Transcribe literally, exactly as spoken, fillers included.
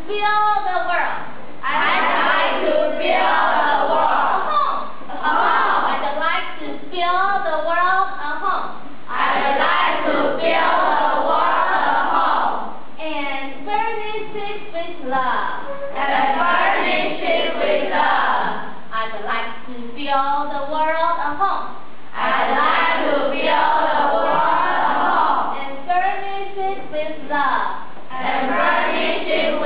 build the world. I'd like to build the world. A home. A home. I'd like to build the world a home. I'd like to build the world a home. And furnish it with love. And furnish it with love. I'd like to build the world a home. I'd like to build the world a home. And furnish it with love. And furnish it with